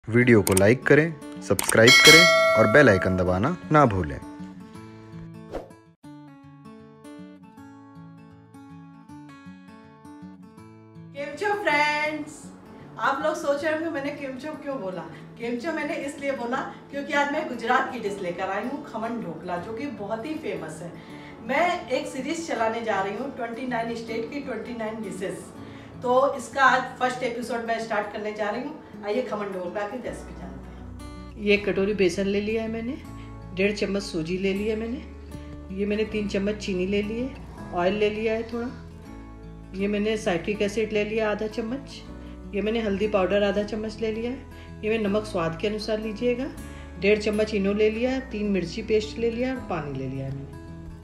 Video को like करें, subscribe करें और बेल आइकन दबाना ना भूलें। केमचो फ्रेंड्स, आप लोग सोच रहे होंगे मैंने केमचो क्यों बोला। केमचो मैंने इसलिए बोला क्योंकि आज मैं गुजरात की डिश लेकर आई हूँ, खमन ढोकला, जो कि बहुत ही फेमस है। मैं एक सीरीज चलाने जा रही हूँ 29 स्टेट की 29 डिशेस। तो इसका आज फर्स्ट एपिसोड मैं स्टार्ट करने जा रही हूँ। आइए खमन ढोकला की रेसिपी जानते हैं। ये कटोरी बेसन ले लिया है मैंने, 1.5 चम्मच सूजी ले लिया मैंने, ये मैंने 3 चम्मच चीनी ले ली है, ऑयल ले लिया है थोड़ा, ये मैंने साइट्रिक एसिड ले लिया आधा चम्मच, ये मैंने हल्दी पाउडर आधा चम्मच ले लिया है, ये मैं नमक स्वाद के अनुसार लीजिएगा, 1.5 चम्मच इनो ले लिया, 3 मिर्ची पेस्ट ले लिया और पानी ले लिया है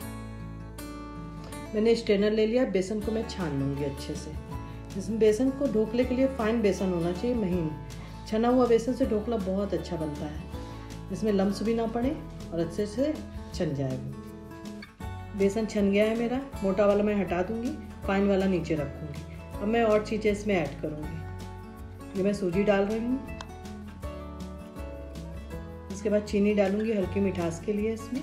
मैंने स्ट्रेनर ले लिया। बेसन को मैं छान लूँगी अच्छे से। इसमें बेसन को ढोकले के लिए फाइन बेसन होना चाहिए, महीन। छना हुआ बेसन से ढोकला बहुत अच्छा बनता है, इसमें लम्स भी ना पड़े और अच्छे से छन जाए। बेसन छन गया है मेरा, मोटा वाला मैं हटा दूँगी, फाइन वाला नीचे रखूँगी। अब मैं और चीज़ें इसमें ऐड करूँगी। ये मैं सूजी डाल रही हूँ, इसके बाद चीनी डालूँगी हल्की मिठास के लिए इसमें।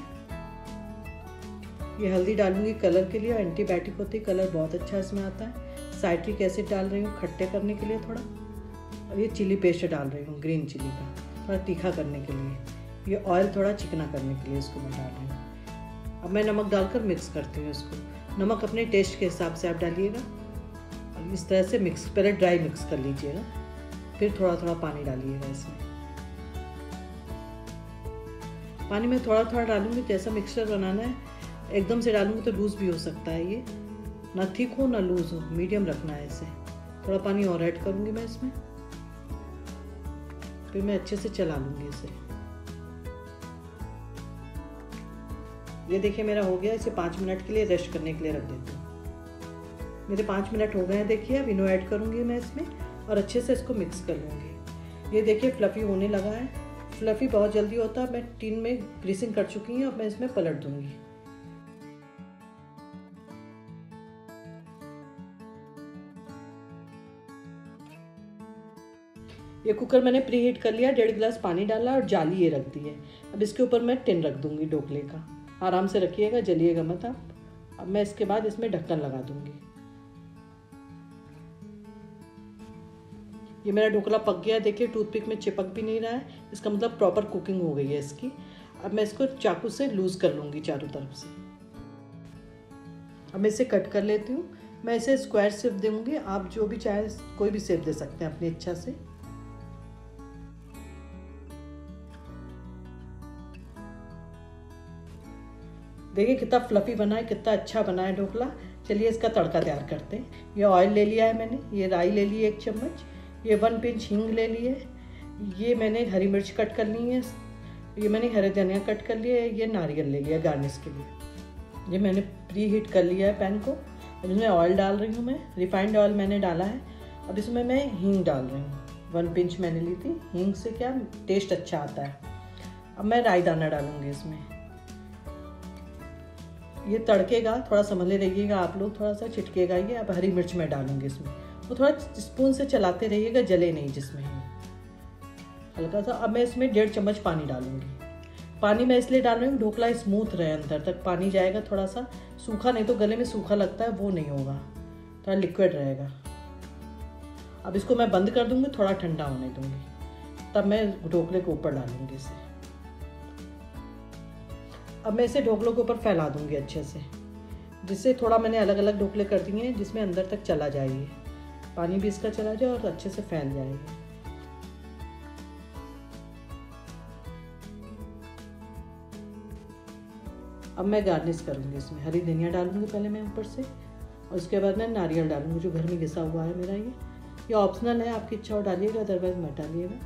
ये हल्दी डालूँगी कलर के लिए, एंटीबायोटिक होती है, कलर बहुत अच्छा इसमें आता है। साइट्रिक एसिड डाल रही हूँ खट्टे करने के लिए थोड़ा, और ये चिली पेस्ट डाल रही हूँ ग्रीन चिली का, थोड़ा तीखा करने के लिए। ये ऑयल थोड़ा चिकना करने के लिए इसको मैं डाल रही हूँ। अब मैं नमक डालकर मिक्स करती हूँ इसको। नमक अपने टेस्ट के हिसाब से आप डालिएगा और इस तरह से मिक्स, पहले ड्राई मिक्स कर लीजिएगा, फिर थोड़ा थोड़ा पानी डालिएगा इसमें। पानी में थोड़ा थोड़ा डालूंगी, जैसा मिक्सचर बनाना है। एकदम से डालूंगी तो लूज़ भी हो सकता है, ये ना थिक हो ना लूज़ हो, मीडियम रखना है इसे। थोड़ा पानी और ऐड करूंगी मैं इसमें, फिर मैं अच्छे से चला लूंगी इसे। ये देखिए मेरा हो गया। इसे 5 मिनट के लिए रेस्ट करने के लिए रख देती हूँ। मेरे 5 मिनट हो गए हैं। देखिए अब इनो ऐड करूँगी मैं इसमें और अच्छे से इसको मिक्स कर लूँगी। ये देखिए फ्लफ़ी होने लगा है। फ्लफ़ी बहुत जल्दी होता है। मैं टिन में ग्रीसिंग कर चुकी हूँ, अब मैं इसमें पलट दूँगी। ये कुकर मैंने प्री हीट कर लिया, 1.5 गिलास पानी डाला और जाली ये रख दी है। अब इसके ऊपर मैं टिन रख दूँगी ढोकले का। आराम से रखिएगा, जलिएगा मत आप। अब मैं इसके बाद इसमें ढक्कन लगा दूँगी। ये मेरा ढोकला पक गया, देखिए टूथपिक में चिपक भी नहीं रहा है, इसका मतलब प्रॉपर कुकिंग हो गई है इसकी। अब मैं इसको चाकू से लूज़ कर लूँगी चारों तरफ से। अब मैं इसे कट कर लेती हूँ। मैं इसे स्क्वायर शेप दूँगी, आप जो भी चाहे कोई भी शेप दे सकते हैं अपनी इच्छा से। देखिए कितना फ्लफ़ी बना है, कितना अच्छा बना है ढोकला। चलिए इसका तड़का तैयार करते हैं। ये ऑयल ले लिया है मैंने, ये राई ले ली है 1 चम्मच, ये 1 पिंच हींग ले ली है, ये मैंने हरी मिर्च कट कर ली है, ये मैंने हरे धनिया कट कर लिया है, ये नारियल ले लिया गार्निश के लिए। ये मैंने प्री हीट कर लिया है पैन को। अब इसमें ऑयल डाल रही हूँ मैं, रिफाइंड ऑयल मैंने डाला है। अब इसमें मैं हींग डाल रही हूँ, 1 पिंच मैंने ली थी। हींग से क्या टेस्ट अच्छा आता है। अब मैं राई दाना डालूँगी इसमें। ये तड़केगा, थोड़ा संभले रहिएगा आप लोग, थोड़ा सा छिटकेगा ये। अब हरी मिर्च मैं डालूंगी इसमें, तो थोड़ा स्पून से चलाते रहिएगा, जले नहीं जिसमें हल्का सा। अब मैं इसमें 1.5 चम्मच पानी डालूंगी। पानी मैं इसलिए डाल रही हूँ ढोकला स्मूथ रहे, अंदर तक पानी जाएगा, थोड़ा सा सूखा, नहीं तो गले में सूखा लगता है, वो नहीं होगा, थोड़ा लिक्विड रहेगा। अब इसको मैं बंद कर दूंगी, थोड़ा ठंडा होने दूंगी, तब मैं ढोकले के ऊपर डालूंगी इसे। अब मैं इसे ढोकलों के ऊपर फैला दूंगी अच्छे से, जिससे थोड़ा मैंने अलग अलग ढोकले कर दिए हैं, जिसमें अंदर तक चला जाएगी, पानी भी इसका चला जाए और अच्छे से फैल जाएगी। अब मैं गार्निश करूंगी इसमें, हरी धनिया डालूंगी पहले मैं ऊपर से, और उसके बाद मैं नारियल डालूंगी जो घर में घिसा हुआ है मेरा। ये ऑप्शनल है, आपकी इच्छा हो डालिएगा, अदरवाइज मत डालिएगा।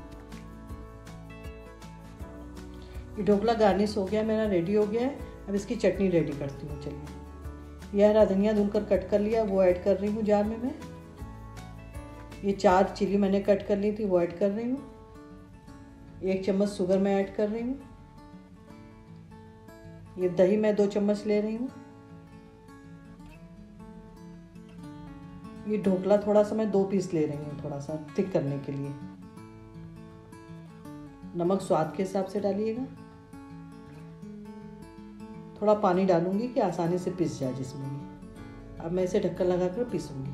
ये ढोकला गार्निश हो गया मेरा, रेडी हो गया है। अब इसकी चटनी रेडी करती हूँ। चलिए, यह हरा धनिया धुलकर कट कर लिया, वो ऐड कर रही हूँ जार में मैं। ये 4 चिली मैंने कट कर ली थी, वो ऐड कर रही हूँ। 1 चम्मच शुगर मैं ऐड कर रही हूँ। ये दही मैं 2 चम्मच ले रही हूँ। ये ढोकला थोड़ा सा मैं 2 पीस ले रही हूँ, थोड़ा सा थिक करने के लिए। नमक स्वाद के हिसाब से डालिएगा। थोड़ा पानी डालूंगी कि आसानी से पिस जाए जिसमें भी। अब मैं इसे ढक्कन लगाकर पीसूंगी।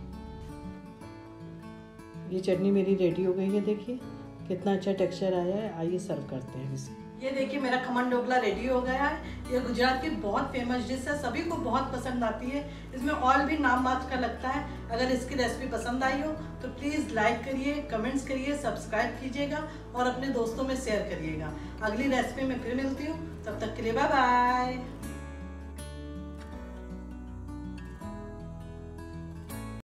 ये चटनी मेरी रेडी हो गई है। देखिए कितना अच्छा टेक्सचर आया है। आइए सर्व करते हैं इसे। ये देखिए मेरा खमन ढोकला रेडी हो गया है। ये गुजरात की बहुत फेमस डिश है, सभी को बहुत पसंद आती है। इसमें ऑयल भी नाम मात्र का लगता है। अगर इसकी रेसिपी पसंद आई हो तो प्लीज़ लाइक करिए, कमेंट्स करिए, सब्सक्राइब कीजिएगा और अपने दोस्तों में शेयर करिएगा। अगली रेसिपी में फिर मिलती हूँ, तब तक के लिए बाय बाय।